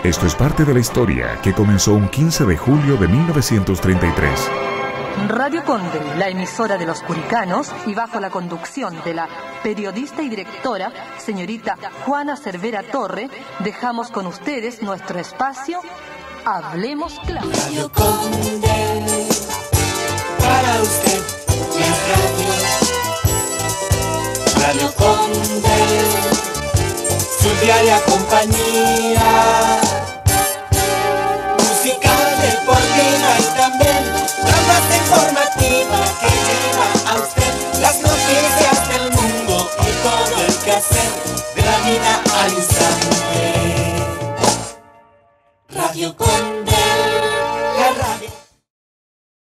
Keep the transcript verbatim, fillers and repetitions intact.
Esto es parte de la historia que comenzó un quince de julio de mil novecientos treinta y tres. Radio Conde, la emisora de los curicanos, y bajo la conducción de la periodista y directora, señorita Juana Cervera Torre, dejamos con ustedes nuestro espacio Hablemos Claro. Radio Conde, para usted, la radio. Radio Conde, su diaria compañía. Música deportiva y también programas informativos.